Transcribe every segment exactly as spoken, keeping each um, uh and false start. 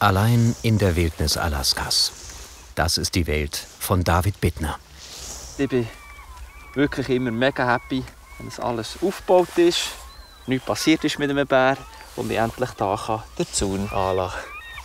Allein in der Wildnis Alaskas. Das ist die Welt von David Bittner. Ich bin wirklich immer mega happy, wenn es alles aufgebaut ist, nichts passiert ist mit einem Bär und ich endlich da kann den Zaun anlassen.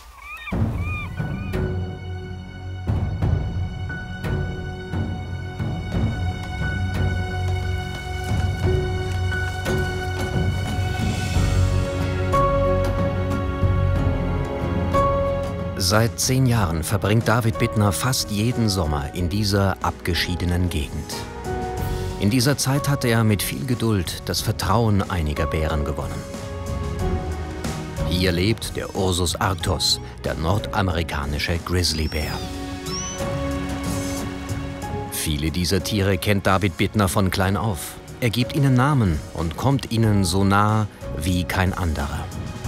Seit zehn Jahren verbringt David Bittner fast jeden Sommer in dieser abgeschiedenen Gegend. In dieser Zeit hat er mit viel Geduld das Vertrauen einiger Bären gewonnen. Hier lebt der Ursus arctos, der nordamerikanische Grizzlybär. Viele dieser Tiere kennt David Bittner von klein auf. Er gibt ihnen Namen und kommt ihnen so nah wie kein anderer.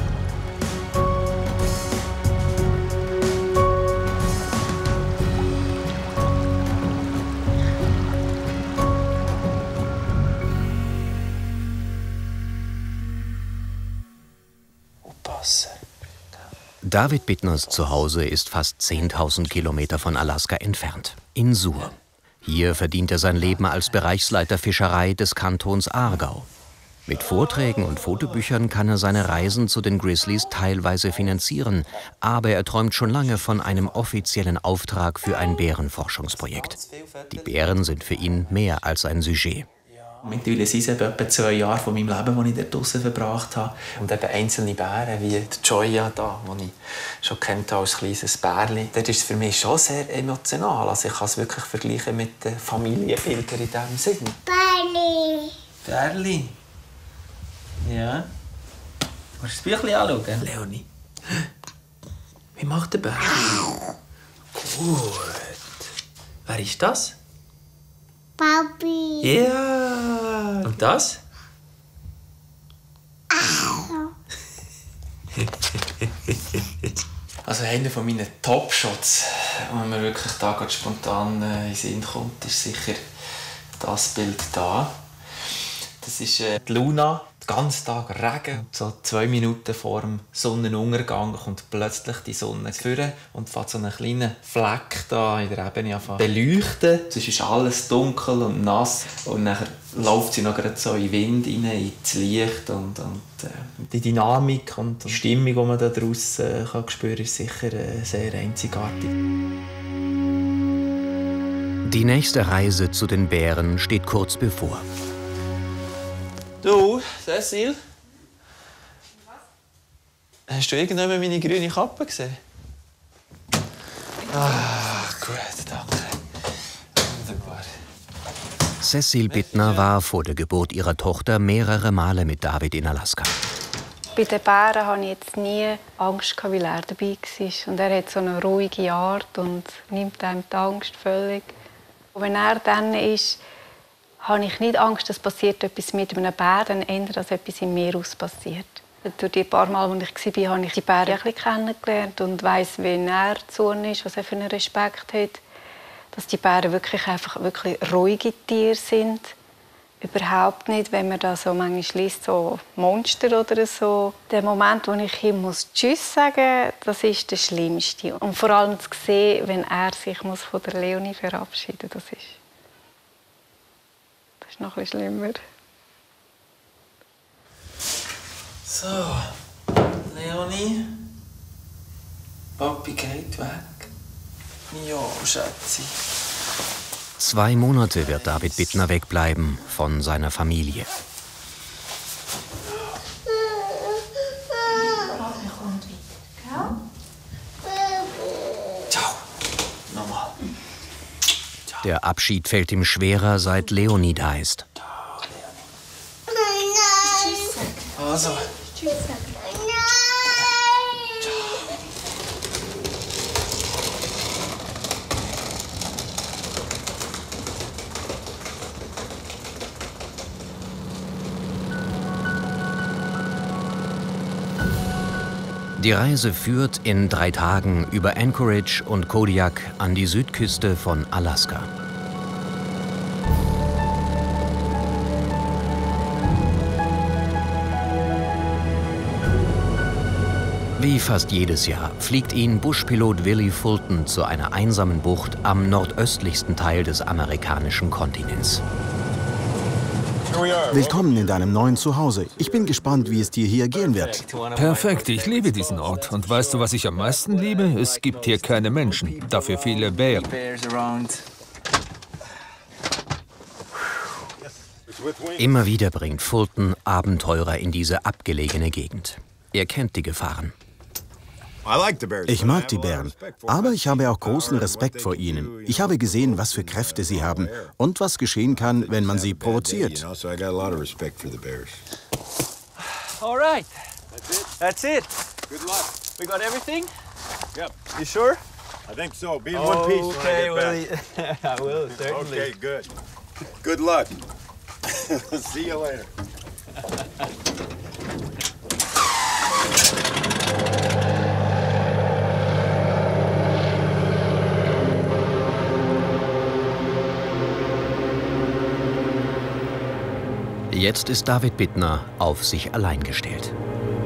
David Bittners Zuhause ist fast zehntausend Kilometer von Alaska entfernt, in Sur. Hier verdient er sein Leben als Bereichsleiter Fischerei des Kantons Aargau. Mit Vorträgen und Fotobüchern kann er seine Reisen zu den Grizzlies teilweise finanzieren, aber er träumt schon lange von einem offiziellen Auftrag für ein Bärenforschungsprojekt. Die Bären sind für ihn mehr als ein Sujet. Mittlerweile sind es etwa zwei Jahre von meinem Leben, die ich dort draussen verbracht habe. Und eben einzelne Bären, wie die Joya, da, die ich schon kennt als kleines Bärli. Das ist für mich schon sehr emotional. Also ich kann es wirklich vergleichen mit den Familienbildern in diesem Sinn. Bärli. Bärli? Ja. Willst du das Büchlein anschauen? Leonie. Wie macht der Bär? Gut. Wer ist das? Papi. Ja. Und das? Also einer von meinen Top-Shots, wenn mir wirklich da gerade spontan äh, in den Sinn kommt, ist sicher das Bild da. Das ist äh, die Luna, den ganzen Tag Regen. So zwei Minuten vor dem Sonnenuntergang kommt plötzlich die Sonne führen und fängt so einen kleinen Fleck da in der Ebene an beleuchten. Es ist alles dunkel und nass und dann läuft sie noch gerade so in den Wind rein, ins Licht und, und äh, die Dynamik und die Stimmung, die man da draussen kann spüren, ist sicher äh, sehr einzigartig. Die nächste Reise zu den Bären steht kurz bevor. Du, Cecil? Was? Hast du irgendwann meine grüne Kappe gesehen? Ah, gut, danke. Wunderbar. Cecil Bittner war vor der Geburt ihrer Tochter mehrere Male mit David in Alaska. Bei den Bären hatte ich jetzt nie Angst, weil er dabei war. Und er hat so eine ruhige Art und nimmt einem die Angst völlig. Und wenn er dann ist, habe ich nicht Angst, dass passiert etwas mit einem Bär, dann eher, dass etwas im Meer aus passiert. Durch die paar Mal, als ich war, habe ich die Bären ein bisschen kennengelernt und weiss, wie er zu ihnen ist, was er für einen Respekt hat. Dass die Bären wirklich, einfach wirklich ruhige Tiere sind. Überhaupt nicht, wenn man da so manchmal liest, so Monster oder so. Der Moment, wo ich ihm muss Tschüss sagen muss, das ist der schlimmste. Und vor allem zu sehen, wenn er sich muss von der Leonie verabschieden muss, das ist... Das ist noch ein bisschen schlimmer. So, Leonie. Papi geht weg. Ja, Schätzi. Zwei Monate wird David Bittner wegbleiben von seiner Familie. Ciao. Nochmal. Der Abschied fällt ihm schwerer, seit Leonie da ist. Also. Tschüss. Die Reise führt in drei Tagen über Anchorage und Kodiak an die Südküste von Alaska. Wie fast jedes Jahr fliegt ihn Buschpilot Willie Fulton zu einer einsamen Bucht am nordöstlichsten Teil des amerikanischen Kontinents. Willkommen in deinem neuen Zuhause. Ich bin gespannt, wie es dir hier gehen wird. Perfekt, ich liebe diesen Ort. Und weißt du, was ich am meisten liebe? Es gibt hier keine Menschen, dafür viele Bären. Immer wieder bringt Fulton Abenteurer in diese abgelegene Gegend. Er kennt die Gefahren. Ich mag die Bären, aber ich habe auch großen Respekt vor ihnen. Ich habe gesehen, was für Kräfte sie haben und was geschehen kann, wenn man sie provoziert. All right. That's it. Good luck. We got everything? Yep. You sure? I think so. Be in one piece when I get Willie. back. I will, certainly. Okay, good. Good luck. See you later. Jetzt ist David Bittner auf sich allein gestellt.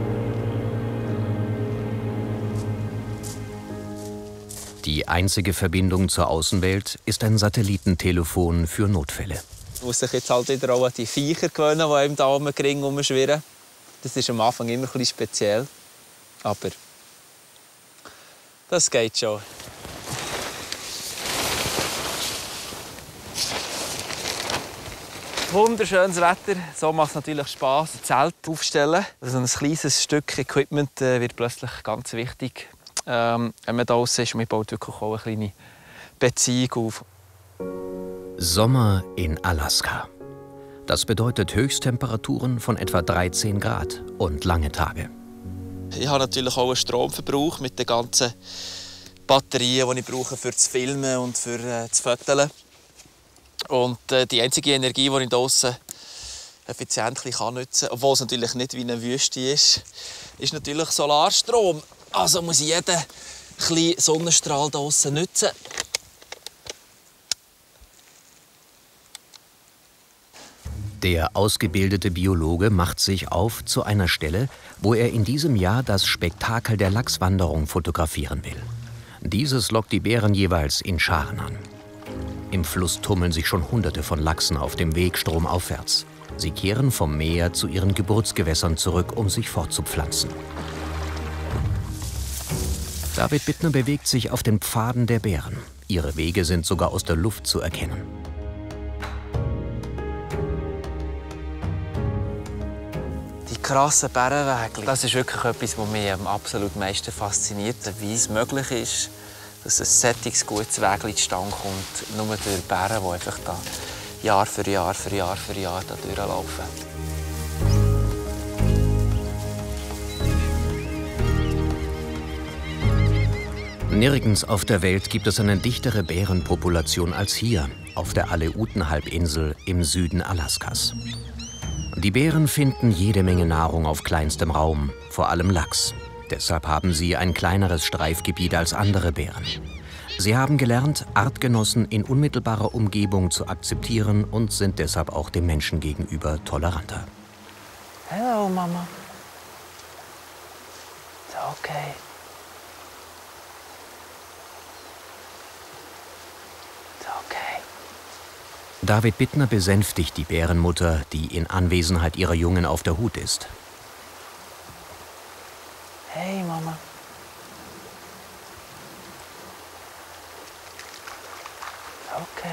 Die einzige Verbindung zur Außenwelt ist ein Satellitentelefon für Notfälle. Man muss sich jetzt halt wieder auch an die Viecher gewöhnen, die einem da um den Ring herumschwirren. Das ist am Anfang immer ein bisschen speziell. Aber das geht schon. Wunderschönes Wetter. So macht es natürlich Spass, ein Zelt aufzustellen. Also ein kleines Stück Equipment äh, wird plötzlich ganz wichtig, ähm, wenn man draußen ist. Man baut wirklich auch eine kleine Beziehung auf. Sommer in Alaska. Das bedeutet Höchsttemperaturen von etwa dreizehn Grad und lange Tage. Ich habe natürlich auch einen Stromverbrauch mit den ganzen Batterien, die ich brauche für das Filmen und für äh, das Fotografieren. Und äh, die einzige Energie, die ich draussen effizient kann nutzen kann, obwohl es natürlich nicht wie eine Wüste ist, ist natürlich Solarstrom. Also muss ich jeden kleinen Sonnenstrahl draussen nutzen. Der ausgebildete Biologe macht sich auf zu einer Stelle, wo er in diesem Jahr das Spektakel der Lachswanderung fotografieren will. Dieses lockt die Bären jeweils in Scharen an. Im Fluss tummeln sich schon Hunderte von Lachsen auf dem Weg stromaufwärts. Sie kehren vom Meer zu ihren Geburtsgewässern zurück, um sich fortzupflanzen. David Bittner bewegt sich auf den Pfaden der Bären. Ihre Wege sind sogar aus der Luft zu erkennen. Die krassen Bärenwege, das ist wirklich etwas, was mich am absolut meisten fasziniert. Wie es möglich ist, dass ein solches gutes Weg zustande kommt, nur durch Bären, die einfach da Jahr für Jahr für Jahr für Jahr da durchlaufen. Nirgends auf der Welt gibt es eine dichtere Bärenpopulation als hier, auf der Aleuten-Halbinsel im Süden Alaskas. Die Bären finden jede Menge Nahrung auf kleinstem Raum, vor allem Lachs. Deshalb haben sie ein kleineres Streifgebiet als andere Bären. Sie haben gelernt, Artgenossen in unmittelbarer Umgebung zu akzeptieren und sind deshalb auch dem Menschen gegenüber toleranter. Hallo, Mama. Ist okay. Ist okay. David Bittner besänftigt die Bärenmutter, die in Anwesenheit ihrer Jungen auf der Hut ist. Hey, Mama. Okay.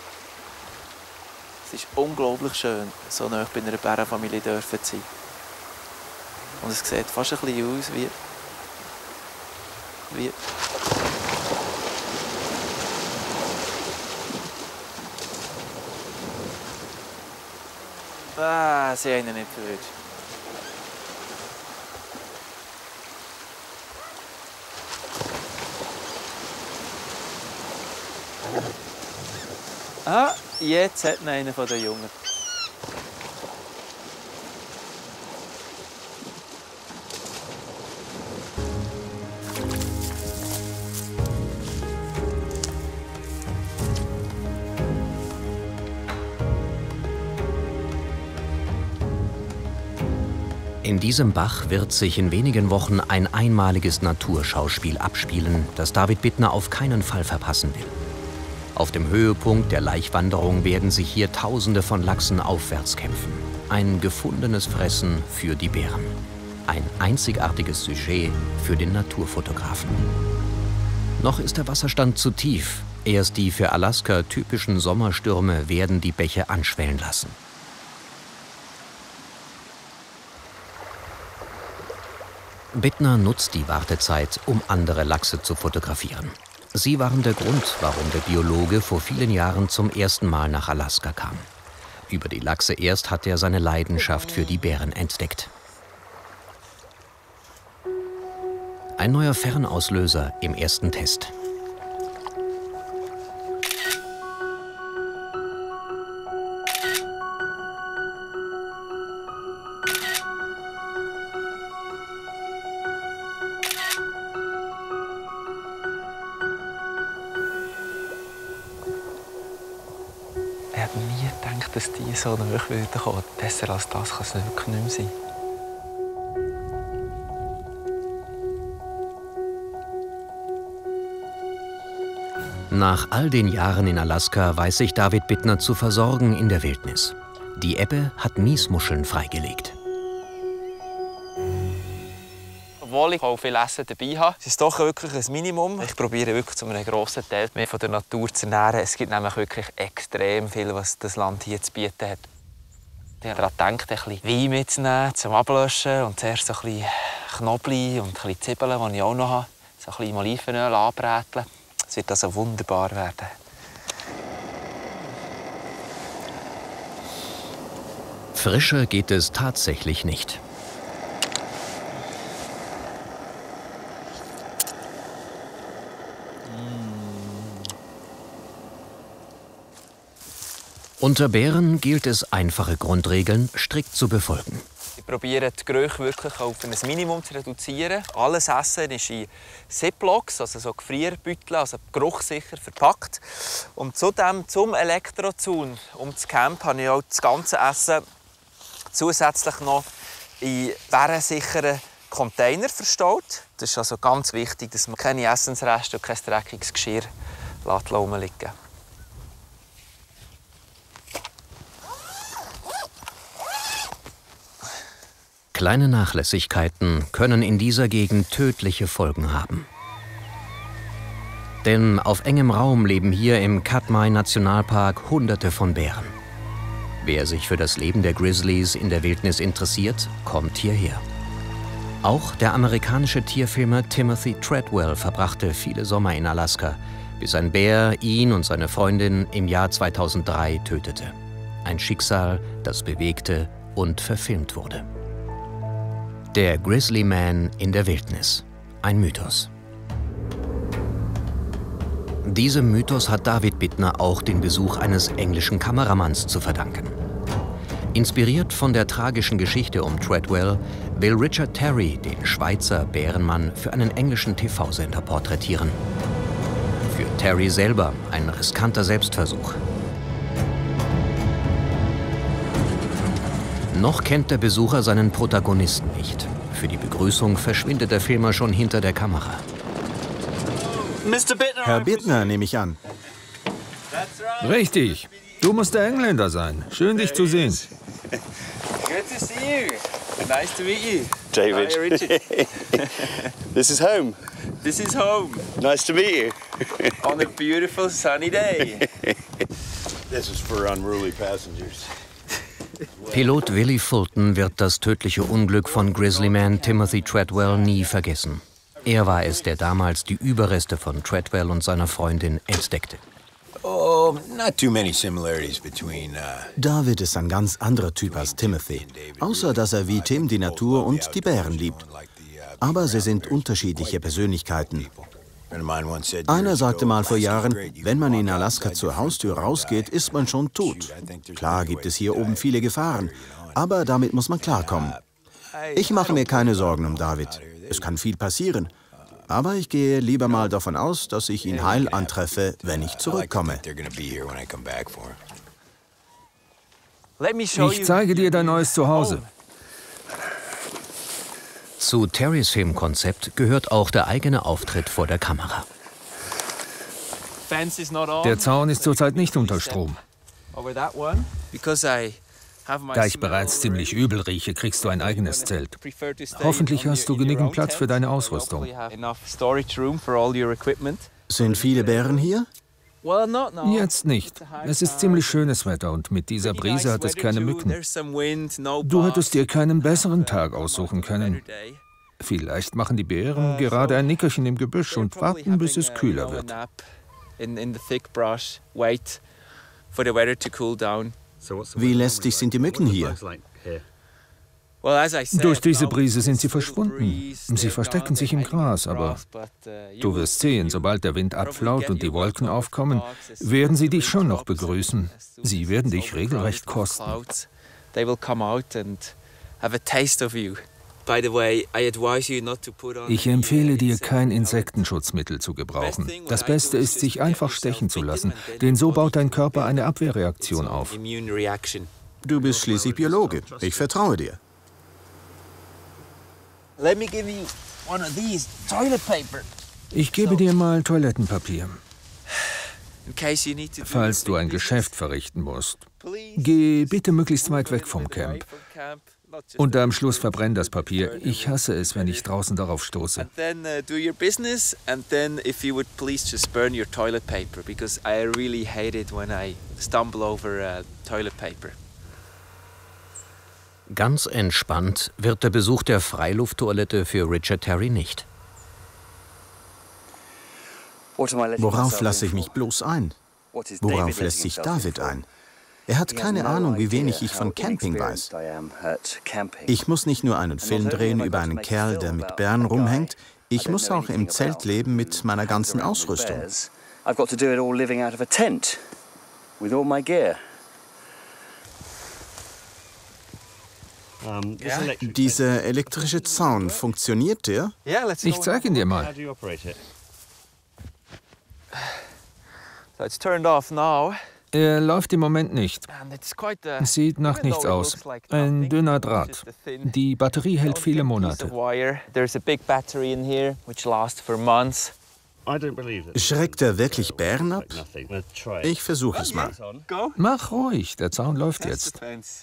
Es ist unglaublich schön, so nah bei einer Bärenfamilie zu sein. Und es sieht fast ein bisschen aus wie... wie... Ah, sie haben ihn nicht verwirrt. Ah, jetzt hat ihn einer von den Jungen. In diesem Bach wird sich in wenigen Wochen ein einmaliges Naturschauspiel abspielen, das David Bittner auf keinen Fall verpassen will. Auf dem Höhepunkt der Laichwanderung werden sich hier Tausende von Lachsen aufwärts kämpfen. Ein gefundenes Fressen für die Bären. Ein einzigartiges Sujet für den Naturfotografen. Noch ist der Wasserstand zu tief. Erst die für Alaska typischen Sommerstürme werden die Bäche anschwellen lassen. Bittner nutzt die Wartezeit, um andere Lachse zu fotografieren. Sie waren der Grund, warum der Biologe vor vielen Jahren zum ersten Mal nach Alaska kam. Über die Lachse erst hat er seine Leidenschaft für die Bären entdeckt. Ein neuer Fernauslöser im ersten Test. Ich hätte nie gedacht, dass die so nah kommen würden. Besser als das kann es wirklich nicht mehr sein. Nach all den Jahren in Alaska weiß sich David Bittner zu versorgen in der Wildnis. Die Ebbe hat Miesmuscheln freigelegt. Obwohl ich auch viel Essen dabei habe, ist es doch wirklich ein Minimum. Ich probiere wirklich zu einem grossen Teil mehr von der Natur zu ernähren. Es gibt nämlich wirklich extrem viel, was das Land hier zu bieten hat. Ich habe daran gedacht, ein bisschen Wein mitzunehmen, zum Ablöschen und zuerst so ein bisschen Knoblauch und ein bisschen Zwiebeln, die ich auch noch habe. So ein bisschen Olivenöl anbräteln. Es wird also wunderbar werden. Frischer geht es tatsächlich nicht. Unter Bären gilt es, einfache Grundregeln strikt zu befolgen. Ich probiere die Gerüche wirklich auf ein Minimum zu reduzieren. Alles Essen ist in Ziplocs, also so Gefrierbeutel, also geruchssicher verpackt. Und zudem zum Elektrozaun um das Camp habe ich auch das ganze Essen zusätzlich noch in bärensicheren Container verstaut. Das ist also ganz wichtig, dass man keine Essensreste und kein dreckiges Geschirr rumliegen lässt. Kleine Nachlässigkeiten können in dieser Gegend tödliche Folgen haben. Denn auf engem Raum leben hier im Katmai Nationalpark Hunderte von Bären. Wer sich für das Leben der Grizzlies in der Wildnis interessiert, kommt hierher. Auch der amerikanische Tierfilmer Timothy Treadwell verbrachte viele Sommer in Alaska, bis ein Bär ihn und seine Freundin im Jahr zweitausenddrei tötete. Ein Schicksal, das bewegte und verfilmt wurde. Der Grizzly Man in der Wildnis. Ein Mythos. Diesem Mythos hat David Bittner auch den Besuch eines englischen Kameramanns zu verdanken. Inspiriert von der tragischen Geschichte um Treadwell will Richard Terry den Schweizer Bärenmann für einen englischen T V-Sender porträtieren. Für Terry selber ein riskanter Selbstversuch. Noch kennt der Besucher seinen Protagonisten nicht. Für die Begrüßung verschwindet der Filmer schon hinter der Kamera. Herr Bittner, nehme ich an. Richtig. Du musst der Engländer sein. Schön, dich zu sehen. Good to see you. Nice to meet you. David. Hi, Richard. This is home. This is home. Nice to meet you. On a beautiful sunny day. This is for unruly passengers. Pilot Willie Fulton wird das tödliche Unglück von Grizzlyman Timothy Treadwell nie vergessen. Er war es, der damals die Überreste von Treadwell und seiner Freundin entdeckte. Oh, not too many similarities between, uh... David ist ein ganz anderer Typ als Timothy, außer dass er wie Tim die Natur und die Bären liebt. Aber sie sind unterschiedliche Persönlichkeiten. Einer sagte mal vor Jahren, wenn man in Alaska zur Haustür rausgeht, ist man schon tot. Klar gibt es hier oben viele Gefahren, aber damit muss man klarkommen. Ich mache mir keine Sorgen um David. Es kann viel passieren. Aber ich gehe lieber mal davon aus, dass ich ihn heil antreffe, wenn ich zurückkomme. Ich zeige dir dein neues Zuhause. Zu Terrys Filmkonzept gehört auch der eigene Auftritt vor der Kamera. Der Zaun ist zurzeit nicht unter Strom. Da ich bereits ziemlich übel rieche, kriegst du ein eigenes Zelt. Hoffentlich hast du genügend Platz für deine Ausrüstung. Sind viele Bären hier? Jetzt nicht. Es ist ziemlich schönes Wetter und mit dieser Brise hat es keine Mücken. Du hättest dir keinen besseren Tag aussuchen können. Vielleicht machen die Bären gerade ein Nickerchen im Gebüsch und warten, bis es kühler wird. Wie lästig sind die Mücken hier? Durch diese Brise sind sie verschwunden. Sie verstecken sich im Gras, aber du wirst sehen, sobald der Wind abflaut und die Wolken aufkommen, werden sie dich schon noch begrüßen. Sie werden dich regelrecht kosten. Ich empfehle dir, kein Insektenschutzmittel zu gebrauchen. Das Beste ist, sich einfach stechen zu lassen, denn so baut dein Körper eine Abwehrreaktion auf. Du bist schließlich Biologe. Ich vertraue dir. Ich gebe dir mal Toilettenpapier. Falls du ein Geschäft verrichten musst, geh bitte möglichst weit weg vom Camp. Und am Schluss verbrenn das Papier. Ich hasse es, wenn ich draußen darauf stoße. Ganz entspannt wird der Besuch der Freilufttoilette für Richard Terry nicht. Worauf lasse ich mich bloß ein? Worauf lässt sich David ein? Er hat keine Ahnung, wie wenig ich von Camping weiß. Ich muss nicht nur einen Film drehen über einen Kerl, der mit Bären rumhängt, ich muss auch im Zelt leben mit meiner ganzen Ausrüstung. Dieser elektrische Zaun, funktioniert der? Ich zeige ihn dir mal. Er läuft im Moment nicht. Sieht nach nichts aus. Ein dünner Draht. Die Batterie hält viele Monate. Schreckt er wirklich Bären ab? Ich versuche es mal. Mach ruhig, der Zaun läuft jetzt.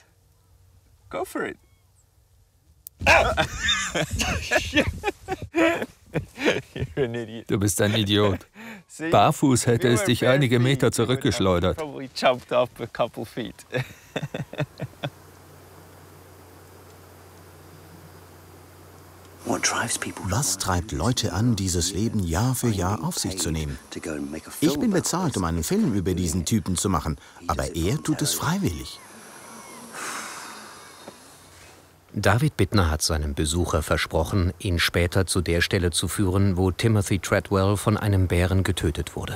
Du bist ein Idiot. Barfuß hätte es dich einige Meter zurückgeschleudert. Was treibt Leute an, dieses Leben Jahr für Jahr auf sich zu nehmen? Ich bin bezahlt, um einen Film über diesen Typen zu machen, aber er tut es freiwillig. David Bittner hat seinem Besucher versprochen, ihn später zu der Stelle zu führen, wo Timothy Treadwell von einem Bären getötet wurde.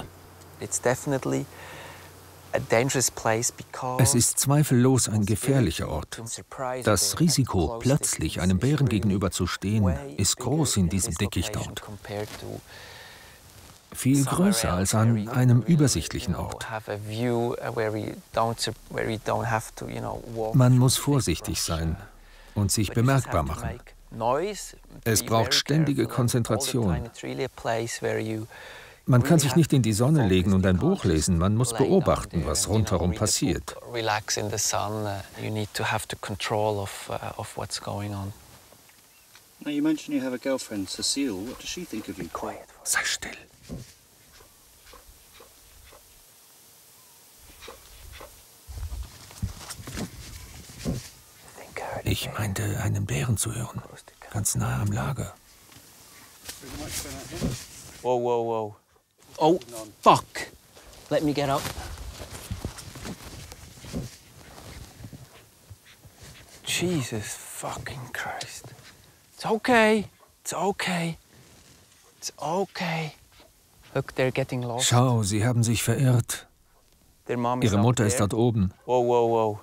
Es ist zweifellos ein gefährlicher Ort. Das Risiko, plötzlich einem Bären gegenüber zu stehen, ist groß in diesem Dickicht dort. Viel größer als an einem übersichtlichen Ort. Man muss vorsichtig sein und sich bemerkbar machen. Es braucht ständige Konzentration. Man kann sich nicht in die Sonne legen und ein Buch lesen, man muss beobachten, was rundherum passiert. Sei still. Ich meinte, einen Bären zu hören, ganz nahe am Lager. Whoa, whoa, whoa. Oh, fuck. Let me get up. Jesus fucking Christ. It's okay. It's okay. It's okay. Look, they're getting lost. Schau, sie haben sich verirrt. Ihre Mutter ist dort oben. Whoa, whoa, whoa.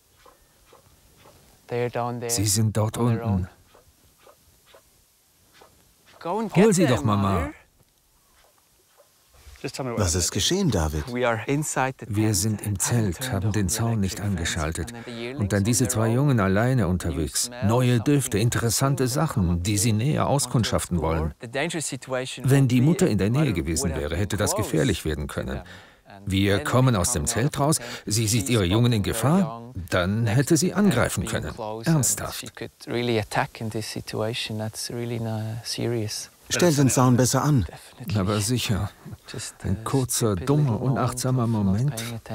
They're down there. Sie sind dort unten. Hol sie doch, Mama. Was ist geschehen, David? Wir sind im Zelt, haben den Zaun nicht angeschaltet. Und dann diese zwei Jungen alleine unterwegs. Neue Düfte, interessante Sachen, die sie näher auskundschaften wollen. Wenn die Mutter in der Nähe gewesen wäre, hätte das gefährlich werden können. Wir kommen aus dem Zelt raus, sie sieht ihre Jungen in Gefahr, dann hätte sie angreifen können. Ernsthaft. Stell den Zaun besser an. Aber sicher. Ein kurzer, dummer, unachtsamer Moment.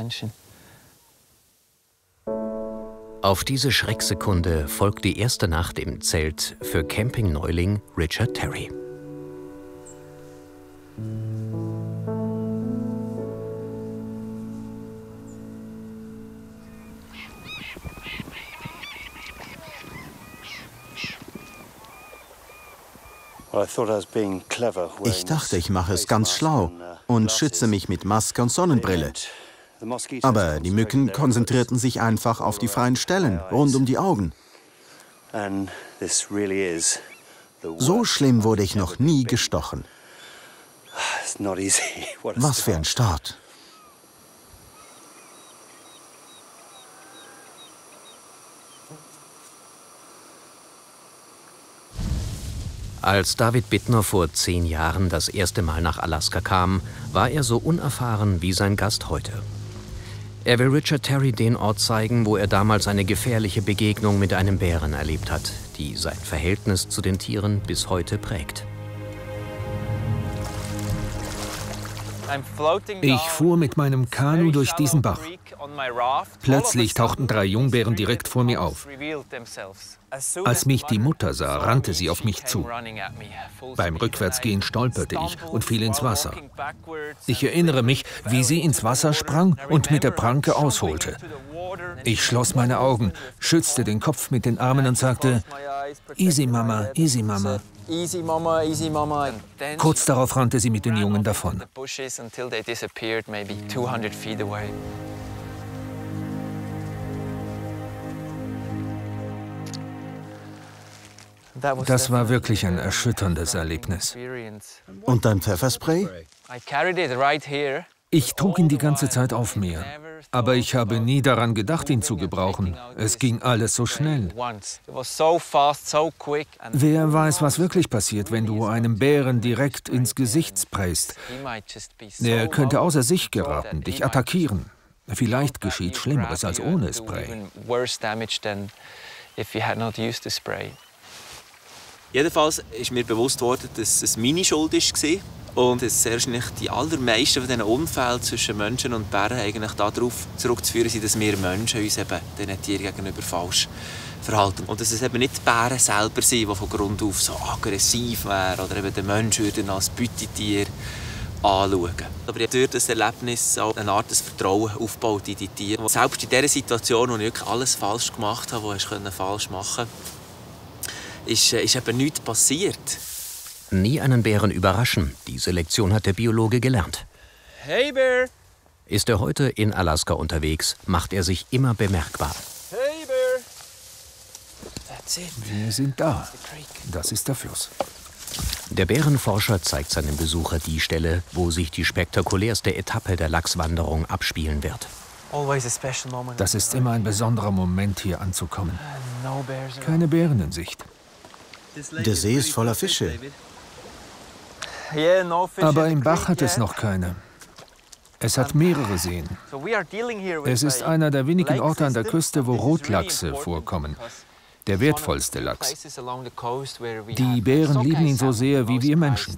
Auf diese Schrecksekunde folgt die erste Nacht im Zelt für Camping-Neuling Richard Terry. Ich dachte, ich mache es ganz schlau und schütze mich mit Maske und Sonnenbrille. Aber die Mücken konzentrierten sich einfach auf die freien Stellen rund um die Augen. So schlimm wurde ich noch nie gestochen. Was für ein Start. Als David Bittner vor zehn Jahren das erste Mal nach Alaska kam, war er so unerfahren wie sein Gast heute. Er will Richard Terry den Ort zeigen, wo er damals eine gefährliche Begegnung mit einem Bären erlebt hat, die sein Verhältnis zu den Tieren bis heute prägt. Ich fuhr mit meinem Kanu durch diesen Bach. Plötzlich tauchten drei Jungbären direkt vor mir auf. Als mich die Mutter sah, rannte sie auf mich zu. Beim Rückwärtsgehen stolperte ich und fiel ins Wasser. Ich erinnere mich, wie sie ins Wasser sprang und mit der Pranke ausholte. Ich schloss meine Augen, schützte den Kopf mit den Armen und sagte, "Easy, Mama, easy, Mama." Easy Mama, easy Mama. Kurz darauf rannte sie mit den Jungen davon. Das war wirklich ein erschütterndes Erlebnis. Und dein Pfefferspray? Ich trug ihn die ganze Zeit auf mir. Aber ich habe nie daran gedacht, ihn zu gebrauchen. Es ging alles so schnell. Wer weiß, was wirklich passiert, wenn du einem Bären direkt ins Gesicht sprayst. Er könnte außer sich geraten, dich attackieren. Vielleicht geschieht Schlimmeres als ohne Spray. Jedenfalls ist mir bewusst worden, dass es meine Schuld war. Und es sehr wahrscheinlich die allermeisten von diesen Unfällen zwischen Menschen und Bären eigentlich darauf zurückzuführen sind, dass wir Menschen uns eben diesen Tieren gegenüber falsch verhalten. Und dass es eben nicht die Bären selber sind, die von Grund auf so aggressiv wären oder eben den Menschen würden als Beutetier anschauen. Aber ich habe durch das Erlebnis auch eine Art des Vertrauen aufgebaut in die Tiere. Selbst in dieser Situation, wo ich wirklich alles falsch gemacht habe, was ich falsch machen konnte, ist, ist eben nichts passiert. Nie einen Bären überraschen. Diese Lektion hat der Biologe gelernt. Hey Bear! Ist er heute in Alaska unterwegs, macht er sich immer bemerkbar. Hey Bear! That's it. Wir sind da. Das ist der Fluss. Der Bärenforscher zeigt seinem Besucher die Stelle, wo sich die spektakulärste Etappe der Lachswanderung abspielen wird. Das ist immer ein besonderer Moment, hier anzukommen. Keine Bären in Sicht. Der See ist voller Fische. Aber im Bach hat es noch keine. Es hat mehrere Seen. Es ist einer der wenigen Orte an der Küste, wo Rotlachse vorkommen. Der wertvollste Lachs. Die Bären lieben ihn so sehr wie wir Menschen.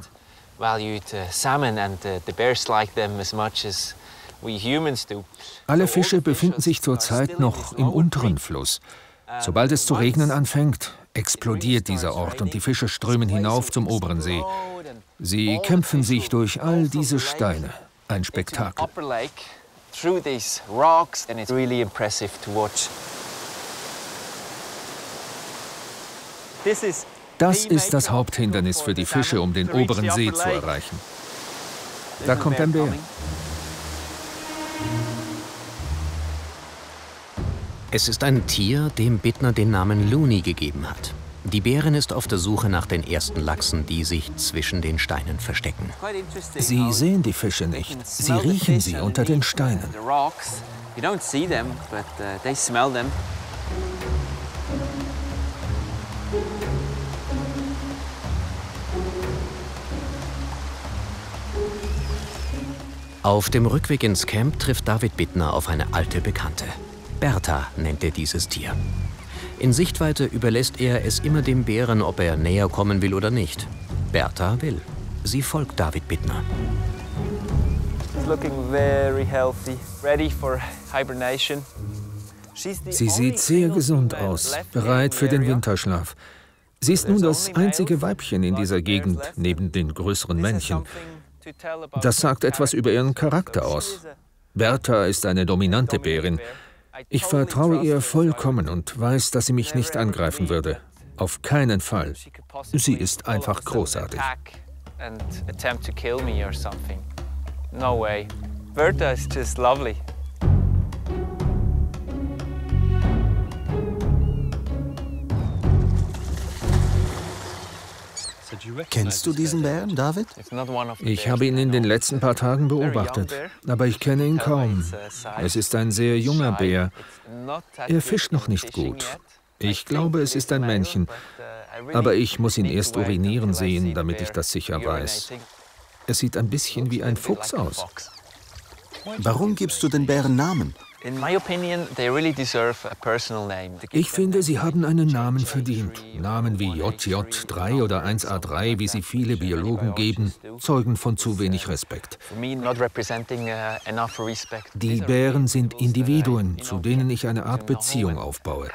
Alle Fische befinden sich zurzeit noch im unteren Fluss. Sobald es zu regnen anfängt, explodiert dieser Ort und die Fische strömen hinauf zum oberen See. Sie kämpfen sich durch all diese Steine. Ein Spektakel. Das ist das Haupthindernis für die Fische, um den oberen See zu erreichen. Da kommt ein Bär. Es ist ein Tier, dem Bittner den Namen Looney gegeben hat. Die Bärin ist auf der Suche nach den ersten Lachsen, die sich zwischen den Steinen verstecken. Sie sehen die Fische nicht. Sie riechen sie unter den Steinen. Auf dem Rückweg ins Camp trifft David Bittner auf eine alte Bekannte. Bertha nennt er dieses Tier. In Sichtweite überlässt er es immer dem Bären, ob er näher kommen will oder nicht. Bertha will. Sie folgt David Bittner. Sie sieht sehr gesund aus, bereit für den Winterschlaf. Sie ist nun das einzige Weibchen in dieser Gegend, neben den größeren Männchen. Das sagt etwas über ihren Charakter aus. Bertha ist eine dominante Bärin. Ich vertraue ihr vollkommen und weiß, dass sie mich nicht angreifen würde. Auf keinen Fall. Sie ist einfach großartig. No way. Bertha is just lovely. Kennst du diesen Bären, David? Ich habe ihn in den letzten paar Tagen beobachtet, aber ich kenne ihn kaum. Es ist ein sehr junger Bär. Er fischt noch nicht gut. Ich glaube, es ist ein Männchen, aber ich muss ihn erst urinieren sehen, damit ich das sicher weiß. Es sieht ein bisschen wie ein Fuchs aus. Warum gibst du den Bären Namen? Ich finde, sie haben einen Namen verdient. Namen wie J J drei oder eins A drei, wie sie viele Biologen geben, zeugen von zu wenig Respekt. Die Bären sind Individuen, zu denen ich eine Art Beziehung aufbaue.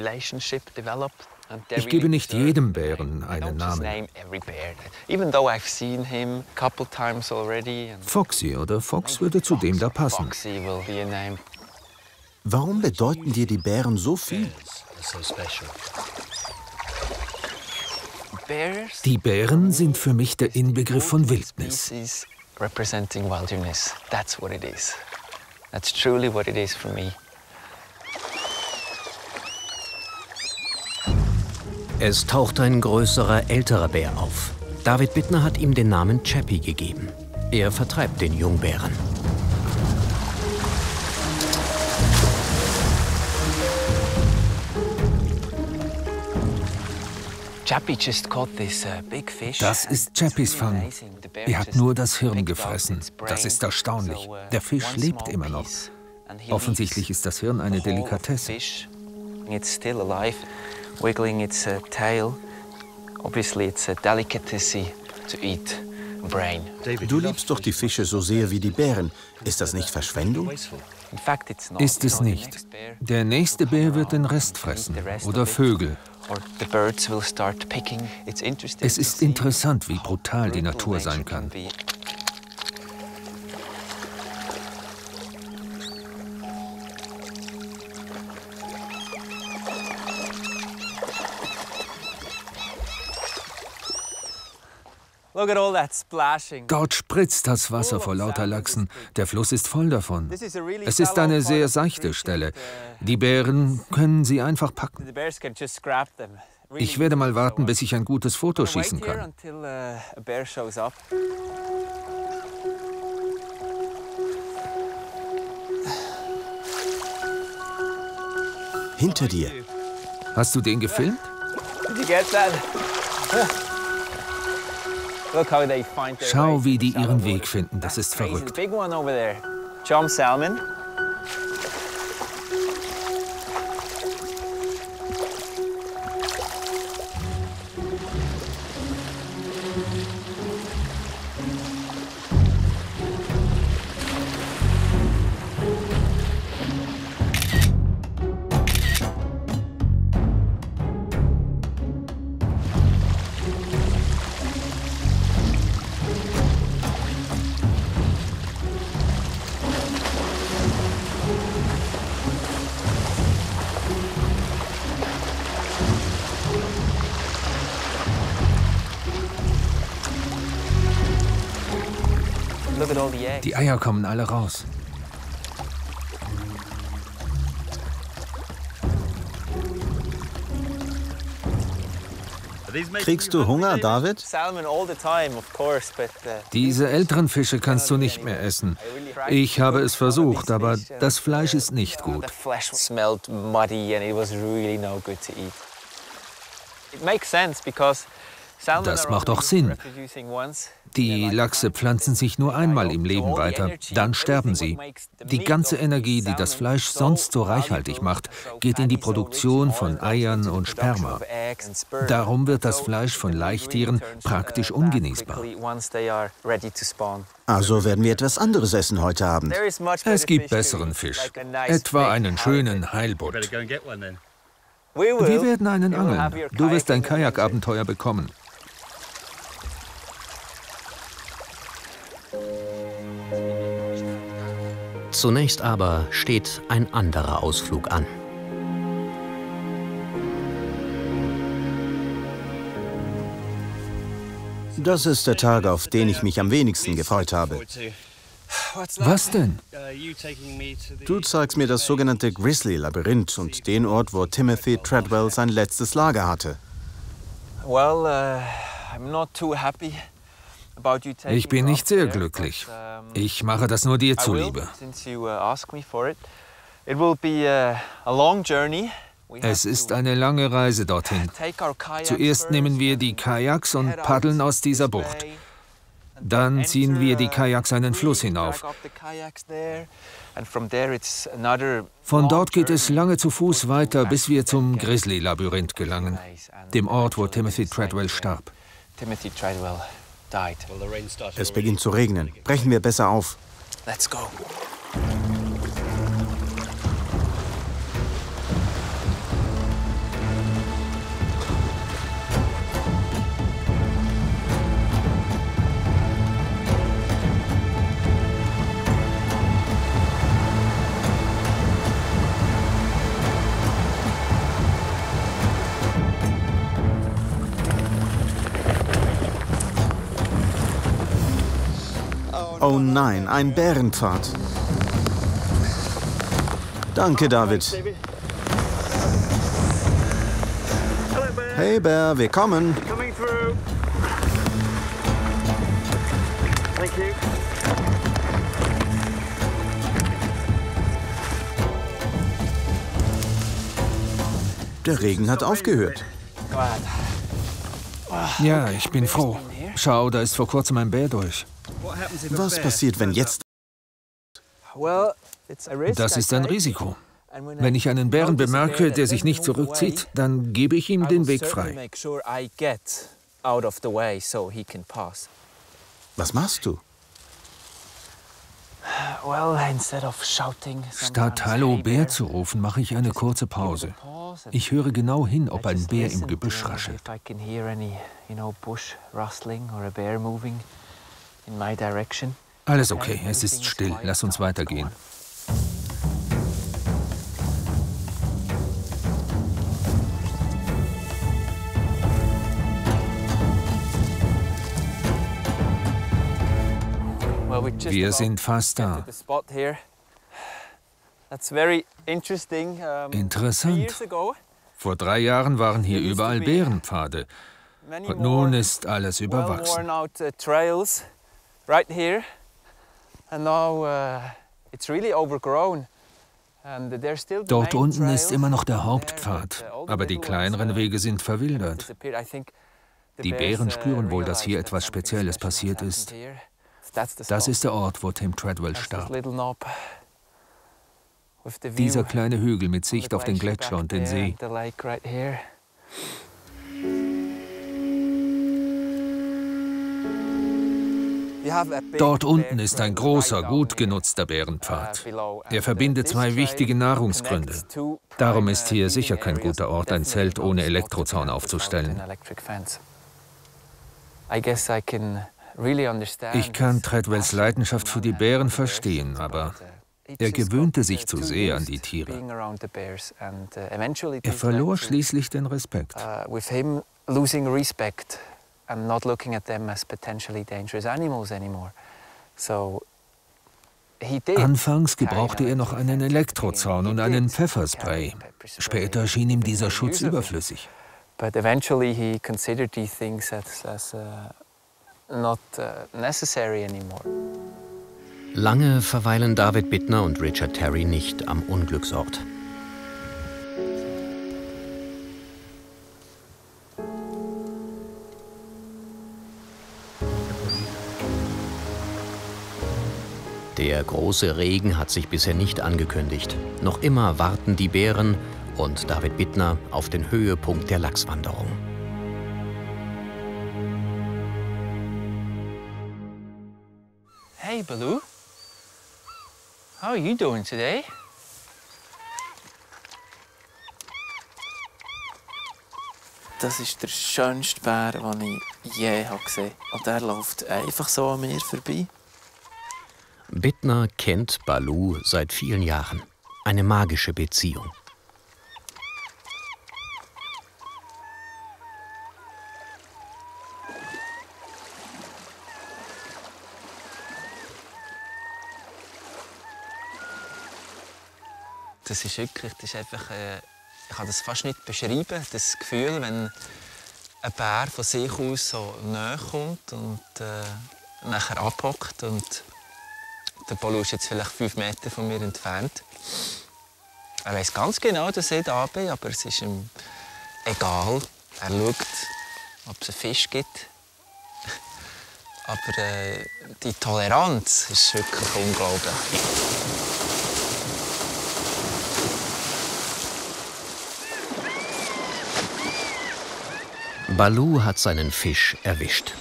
Ich gebe nicht jedem Bären einen Namen. Foxy oder Fox würde zu dem da passen. Warum bedeuten dir die Bären so viel? Die Bären sind für mich der Inbegriff von Wildnis. Es taucht ein größerer, älterer Bär auf. David Bittner hat ihm den Namen Chappie gegeben. Er vertreibt den Jungbären. Das ist Chappies Fang. Er hat nur das Hirn gefressen. Das ist erstaunlich. Der Fisch lebt immer noch. Offensichtlich ist das Hirn eine Delikatesse. Wiggling its uh, tail. Obviously it's a delicacy to eat brain. Du liebst doch die Fische so sehr wie die Bären. Ist das nicht Verschwendung? Ist es nicht. Der nächste Bär wird den Rest fressen. Oder Vögel. Es ist interessant, wie brutal die Natur sein kann. Dort spritzt das Wasser vor lauter Lachsen. Der Fluss ist voll davon. Es ist eine sehr seichte Stelle. Die Bären können sie einfach packen. Ich werde mal warten, bis ich ein gutes Foto schießen kann. Hinter dir. Hast du den gefilmt? Schau, wie die ihren Weg finden. Das ist verrückt. Jump salmon. Die Eier kommen alle raus. Kriegst du Hunger, David? Diese älteren Fische kannst du nicht mehr essen. Ich habe es versucht, aber das Fleisch ist nicht gut. Das macht doch Sinn. Die Lachse pflanzen sich nur einmal im Leben weiter, dann sterben sie. Die ganze Energie, die das Fleisch sonst so reichhaltig macht, geht in die Produktion von Eiern und Sperma. Darum wird das Fleisch von Laichtieren praktisch ungenießbar. Also werden wir etwas anderes essen heute Abend. Es gibt besseren Fisch, etwa einen schönen Heilbutt. Wir werden einen angeln. Du wirst ein Kajakabenteuer bekommen. Zunächst aber steht ein anderer Ausflug an. Das ist der Tag, auf den ich mich am wenigsten gefreut habe. Was denn? Du zeigst mir das sogenannte Grizzly-Labyrinth und den Ort, wo Timothy Treadwell sein letztes Lager hatte. Ich bin nicht sehr glücklich. Ich mache das nur dir zuliebe. Es ist eine lange Reise dorthin. Zuerst nehmen wir die Kajaks und paddeln aus dieser Bucht. Dann ziehen wir die Kajaks einen Fluss hinauf. Von dort geht es lange zu Fuß weiter, bis wir zum Grizzly-Labyrinth gelangen, dem Ort, wo Timothy Treadwell starb. Es beginnt zu regnen. Brechen wir besser auf. Let's go. Oh nein, ein Bärenpfad. Danke, David. Hey, Bär, wir kommen. Der Regen hat aufgehört. Ja, ich bin froh. Schau, da ist vor kurzem ein Bär durch. Was passiert, wenn jetzt... Das ist ein Risiko. Wenn ich einen Bären bemerke, der sich nicht zurückzieht, dann gebe ich ihm den Weg frei. Was machst du? Statt Hallo Bär zu rufen, mache ich eine kurze Pause. Ich höre genau hin, ob ein Bär im Gebüsch raschelt. Alles okay, es ist still. Lass uns weitergehen. Wir sind fast da. Interessant. Vor drei Jahren waren hier überall Bärenpfade. Und nun ist alles überwachsen. Dort unten ist immer noch der Hauptpfad, aber die kleineren Wege sind verwildert. Die Bären spüren wohl, dass hier etwas Spezielles passiert ist. Das ist der Ort, wo Tim Treadwell starb. Dieser kleine Hügel mit Sicht auf den Gletscher und den See. Dort unten ist ein großer, gut genutzter Bärenpfad. Er verbindet zwei wichtige Nahrungsgründe. Darum ist hier sicher kein guter Ort, ein Zelt ohne Elektrozaun aufzustellen. Ich kann Treadwells Leidenschaft für die Bären verstehen, aber er gewöhnte sich zu sehr an die Tiere. Er verlor schließlich den Respekt. and not looking at them as potentially dangerous animals anymore. So he did. Anfangs gebrauchte er noch einen Elektrozaun und einen Pfefferspray. Später schien ihm dieser Schutz überflüssig. But eventually he considered these things as, as uh, not uh, necessary anymore. Lange verweilen David Bittner und Richard Terry nicht am Unglücksort. Der große Regen hat sich bisher nicht angekündigt. Noch immer warten die Bären und David Bittner auf den Höhepunkt der Lachswanderung. Hey Baloo, how are you doing today? Das ist der schönste Bär, den ich je gesehen habe. Und er läuft einfach so an mir vorbei. Bittner kennt Baloo seit vielen Jahren. Eine magische Beziehung. Das ist wirklich, das ist einfach, äh, ich kann das fast nicht beschreiben, das Gefühl, wenn ein Bär von sich aus so näher kommt und äh, nachher abhockt und der Baloo ist jetzt vielleicht fünf Meter von mir entfernt. Er weiß ganz genau, dass ich da bin, aber es ist ihm egal. Er schaut, ob es einen Fisch gibt. Aber äh, die Toleranz ist wirklich unglaublich. Baloo hat seinen Fisch erwischt.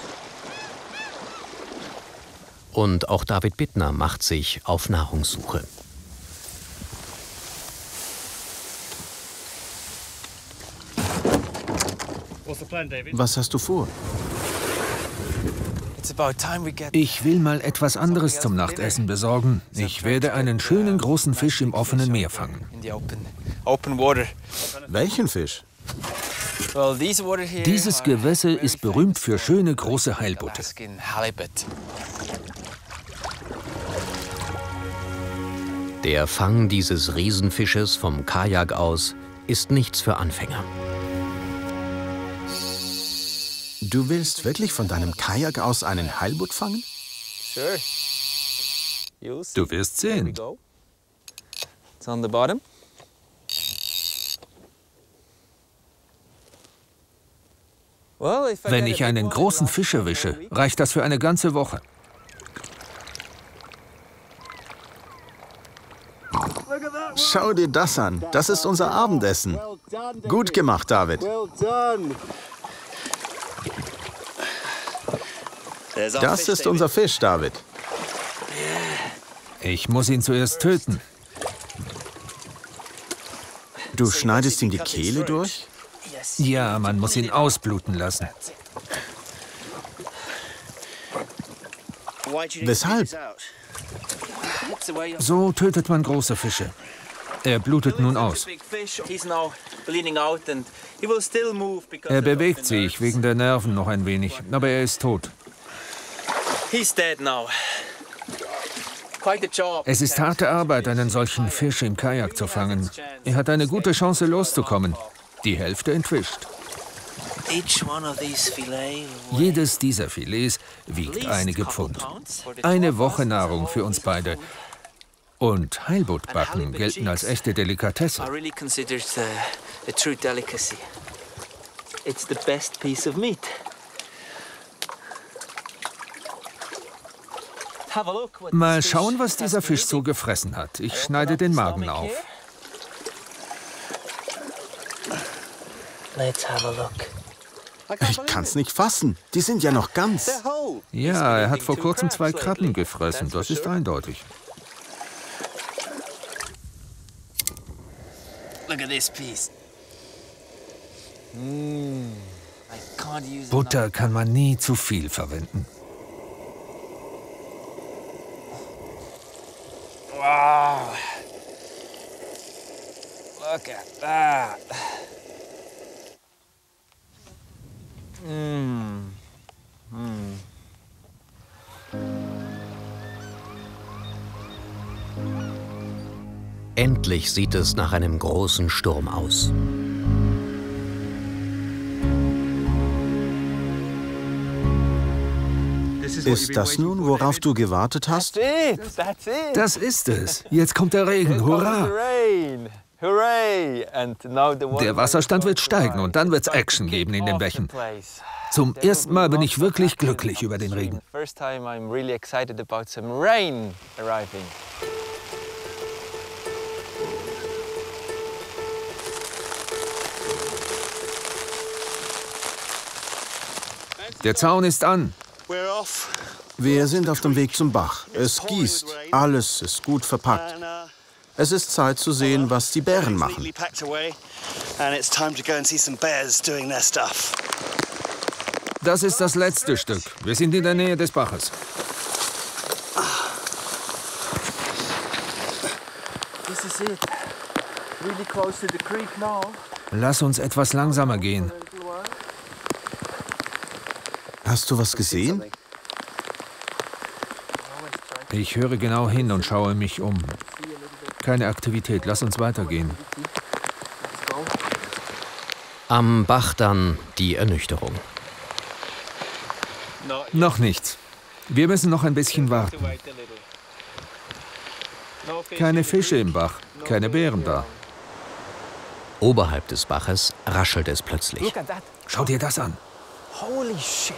Und auch David Bittner macht sich auf Nahrungssuche. Was hast du vor? Ich will mal etwas anderes zum Nachtessen besorgen. Ich werde einen schönen großen Fisch im offenen Meer fangen. Welchen Fisch? Dieses Gewässer ist berühmt für schöne große Heilbutte. Der Fang dieses Riesenfisches vom Kajak aus ist nichts für Anfänger. Du willst wirklich von deinem Kajak aus einen Heilbutt fangen? Du wirst sehen. It's on the bottom. Wenn ich einen großen Fisch erwische, reicht das für eine ganze Woche. Schau dir das an. Das ist unser Abendessen. Gut gemacht, David. Das ist unser Fisch, David. Ich muss ihn zuerst töten. Du schneidest ihm die Kehle durch? Ja, man muss ihn ausbluten lassen. Weshalb? So tötet man große Fische. Er blutet nun aus. Er bewegt sich wegen der Nerven noch ein wenig, aber er ist tot. Es ist harte Arbeit, einen solchen Fisch im Kajak zu fangen. Er hat eine gute Chance, loszukommen. Die Hälfte entwischt. Jedes dieser Filets wiegt einige Pfund. Eine Woche Nahrung für uns beide. Und Heilbuttbacken gelten als echte Delikatesse. Mal schauen, was dieser Fisch so gefressen hat. Ich schneide den Magen auf. Ich kann's nicht fassen. Die sind ja noch ganz. Ja, er hat vor kurzem zwei Krabben gefressen. Das ist eindeutig. Butter kann man nie zu viel verwenden. Wow. Look at that. Mm. Mm. Endlich sieht es nach einem großen Sturm aus. Ist das nun, worauf du gewartet hast? Das ist es. Jetzt kommt der Regen. Hurra! Der Wasserstand wird steigen und dann wird es Action geben in den Bächen. Zum ersten Mal bin ich wirklich glücklich über den Regen. Der Zaun ist an. Wir sind auf dem Weg zum Bach. Es gießt. Alles ist gut verpackt. Es ist Zeit zu sehen, was die Bären machen. Das ist das letzte Stück. Wir sind in der Nähe des Baches. Lass uns etwas langsamer gehen. Hast du was gesehen? Ich höre genau hin und schaue mich um. Keine Aktivität, lass uns weitergehen. Am Bach dann die Ernüchterung. Noch nichts. Wir müssen noch ein bisschen warten. Keine Fische im Bach, keine Bären da. Oberhalb des Baches raschelt es plötzlich. Schau dir das an. Holy shit.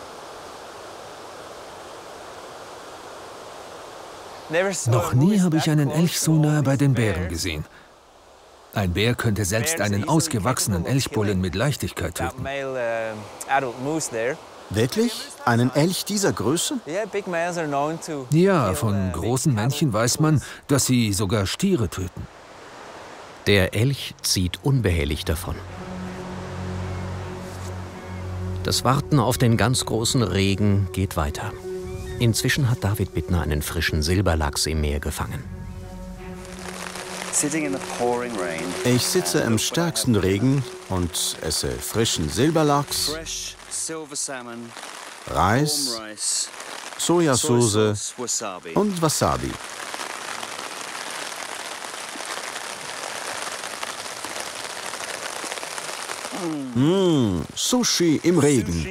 Noch nie habe ich einen Elch so nahe bei den Bären gesehen. Ein Bär könnte selbst einen ausgewachsenen Elchbullen mit Leichtigkeit töten. Wirklich? Einen Elch dieser Größe? Ja, von großen Männchen weiß man, dass sie sogar Stiere töten. Der Elch zieht unbehelligt davon. Das Warten auf den ganz großen Regen geht weiter. Inzwischen hat David Bittner einen frischen Silberlachs im Meer gefangen. Ich sitze im stärksten Regen und esse frischen Silberlachs, Reis, Sojasauce und Wasabi. Mmh, Sushi im Regen.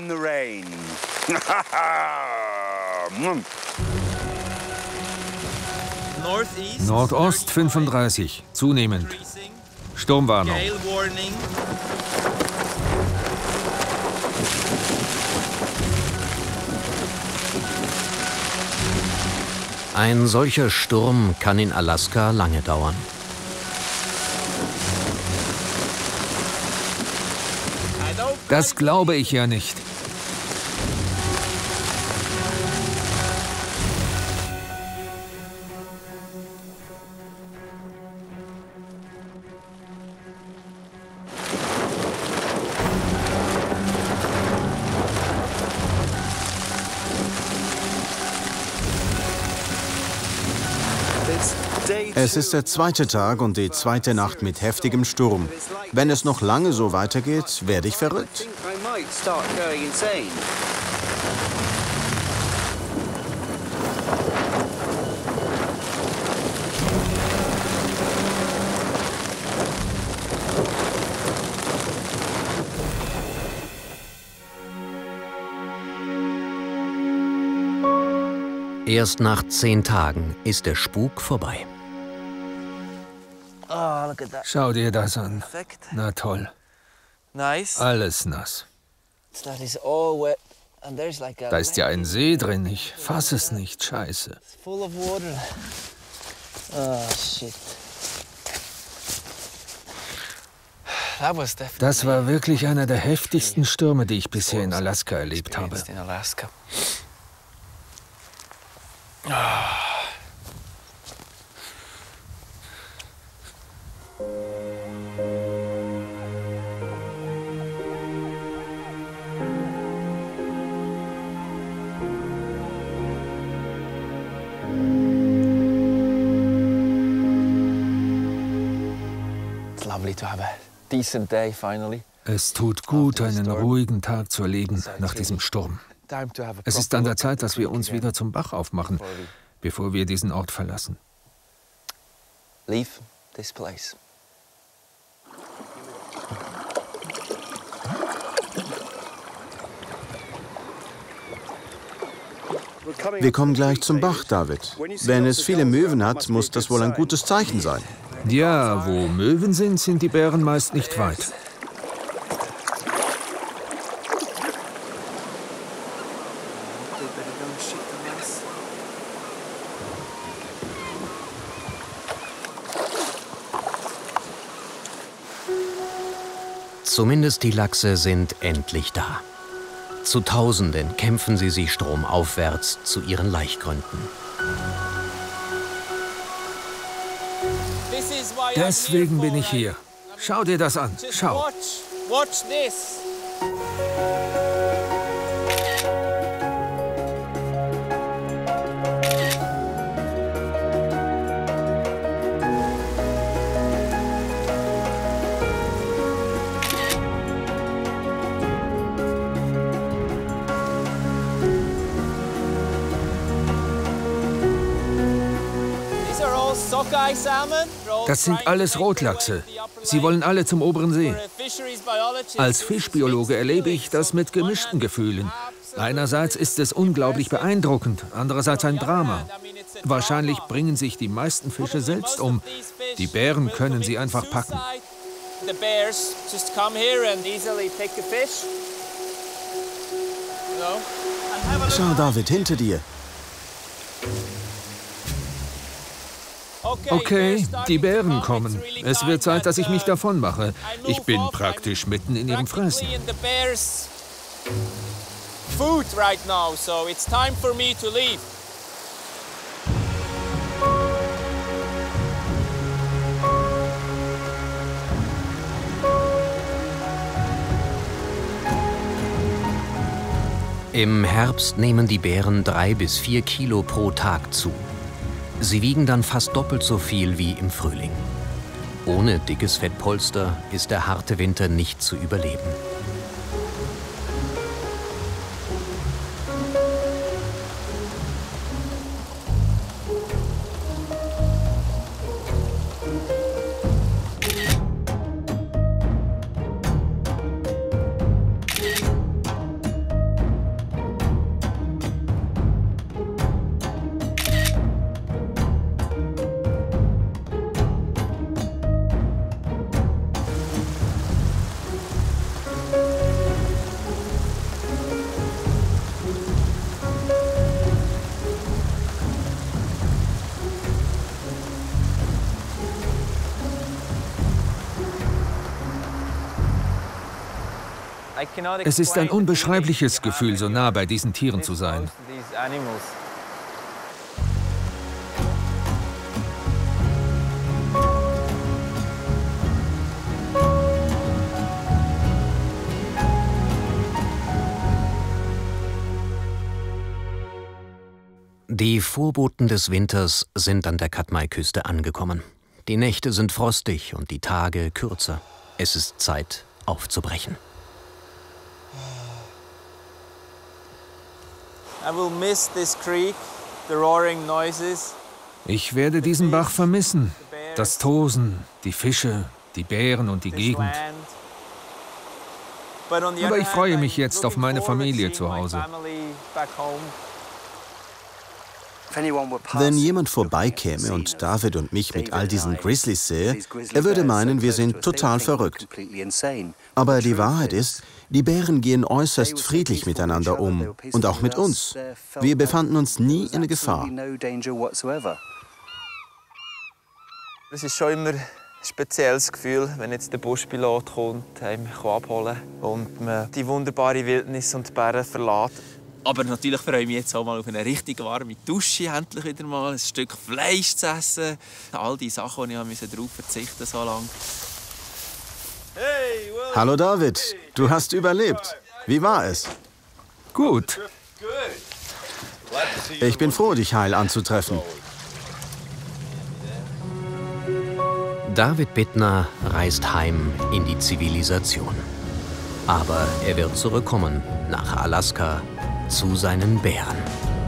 Nordost fünfunddreißig, zunehmend. Sturmwarnung. Ein solcher Sturm kann in Alaska lange dauern. Das glaube ich ja nicht. Es ist der zweite Tag und die zweite Nacht mit heftigem Sturm. Wenn es noch lange so weitergeht, werde ich verrückt. Erst nach zehn Tagen ist der Spuk vorbei. Schau dir das an. Na toll. Alles nass. Da ist ja ein See drin. Ich fasse es nicht. Scheiße. Das war wirklich einer der heftigsten Stürme, die ich bisher in Alaska erlebt habe. Es tut gut, einen ruhigen Tag zu erleben nach diesem Sturm. Es ist an der Zeit, dass wir uns wieder zum Bach aufmachen, bevor wir diesen Ort verlassen. Leave this place. Wir kommen gleich zum Bach, David. Wenn es viele Möwen hat, muss das wohl ein gutes Zeichen sein. Ja, wo Möwen sind, sind die Bären meist nicht weit. Zumindest die Lachse sind endlich da. Zu Tausenden kämpfen sie sich stromaufwärts zu ihren Laichgründen. Deswegen bin ich hier. Schau dir das an. Schau. Das sind alles Rotlachse. Sie wollen alle zum oberen See. Als Fischbiologe erlebe ich das mit gemischten Gefühlen. Einerseits ist es unglaublich beeindruckend, andererseits ein Drama. Wahrscheinlich bringen sich die meisten Fische selbst um. Die Bären können sie einfach packen. Schau, David, hinter dir. Okay, die Bären kommen. Es wird Zeit, dass ich mich davon mache. Ich bin praktisch mitten in ihrem Fressen. Im Herbst nehmen die Bären drei bis vier Kilo pro Tag zu. Sie wiegen dann fast doppelt so viel wie im Frühling. Ohne dickes Fettpolster ist der harte Winter nicht zu überleben. Es ist ein unbeschreibliches Gefühl, so nah bei diesen Tieren zu sein. Die Vorboten des Winters sind an der Katmai-Küste angekommen. Die Nächte sind frostig und die Tage kürzer. Es ist Zeit, aufzubrechen. Ich werde diesen Bach vermissen. Das Tosen, die Fische, die Bären und die Gegend. Aber ich freue mich jetzt auf meine Familie zu Hause. Wenn jemand vorbeikäme und David und mich mit all diesen Grizzlies sähe, er würde meinen, wir sind total verrückt. Aber die Wahrheit ist, die Bären gehen äußerst friedlich miteinander um und auch mit uns. Wir befanden uns nie in Gefahr. Es ist schon immer ein spezielles Gefühl, wenn jetzt der Buspilot kommt, mich abholen und man die wunderbare Wildnis und die Bären verlässt. Aber natürlich freue ich mich jetzt auch mal auf eine richtig warme Dusche, endlich wieder mal ein Stück Fleisch zu essen. All die Sachen, die ich darauf verzichten so lange. Hey, well, hallo David, du hast überlebt. Wie war es? Gut. Ich bin froh, dich heil anzutreffen. David Bittner reist heim in die Zivilisation. Aber er wird zurückkommen nach Alaska zu seinen Bären.